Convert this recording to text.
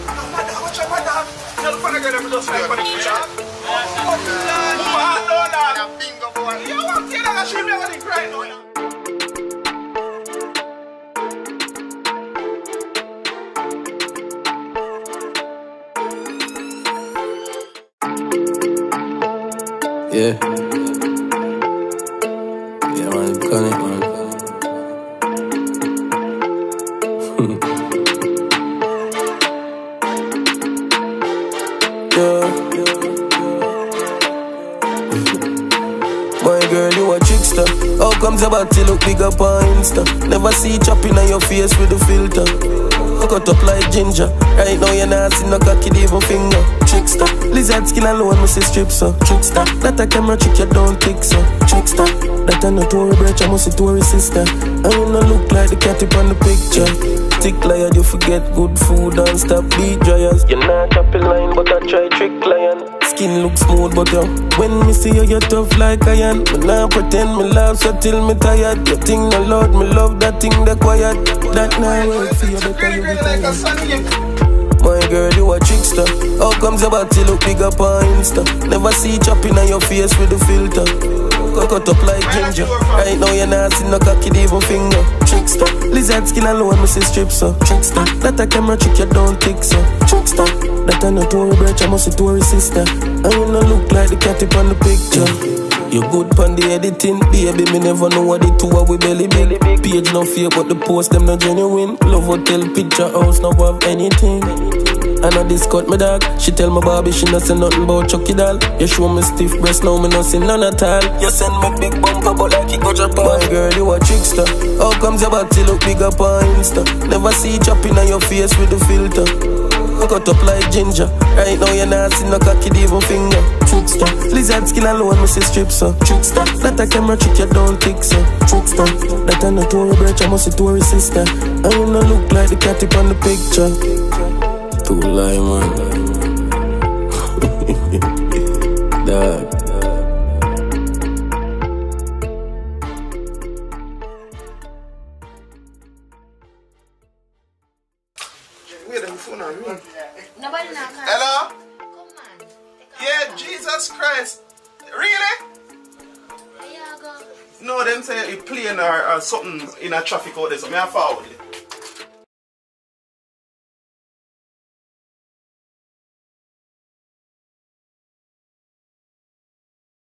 What's your dog? Tell the girl them just like for the picture. Bingo boy. You want to see that she never did cry now. Yeah. Yeah, man, it's cunning, man. Yeah. My girl, you a trickster. How comes your body look big up on Insta? Never see chopping on your face with the filter. Cut up like ginger. Right now you're not seeing no cocky even finger. Trickster. Lizard skin alone, me say strip so. Trickster. That a camera trick you don't tick so. Trickster. That a no Tory brother, I must say Tory sister. I ain't no look like the cat up on the picture. Tick lion, you forget good food and stop beat dryers. You're not chopping line, but I try trick lion. Skin look smooth, but yo, when me see you, you're tough like iron. Me nah pretend me laugh so till me tired. You think no Lord, me love that thing that quiet. That nah work for you, better you be tired. My girl, you a trickster. How comes your body look big up on Insta? Never see chopping on your face with the filter. Cut up like ginger. Right now you're not seeing no cocky even finger. Trickster. Lizard skin alone, me say strip so. Trickster. That a camera trick you don't tick so. Trickster. That a no Tory brother, I must say Tory sister. I ain't no look like the cat up on the picture. You good pon the editing, baby, me never know what the two are we belly big. Page no fear, but the post them no genuine. Love hotel, picture house, no have anything. I know this cut me dog. She tell me Bobby she no say nothing about Chucky doll. You show me stiff breast, now me no see none at all. You send me big bumper, but like it go drop off. My girl, you a trickster. How comes your body look big up on Insta? Never see chopping on your face with the filter. Cut up like ginger. Right now you're not seeing no cocky even finger. Trickster. Lizard skin alone, me say strip so. Trickster. That a camera trick you don't tick so. Trickster. That a no Tory brother, I must say Tory sister. I ain't no look like the cat up on the picture. Too lie, man. Dog. Hello? Yeah, Jesus Christ. Really? No, them say a plane or something in a traffic out there, so me I forward it.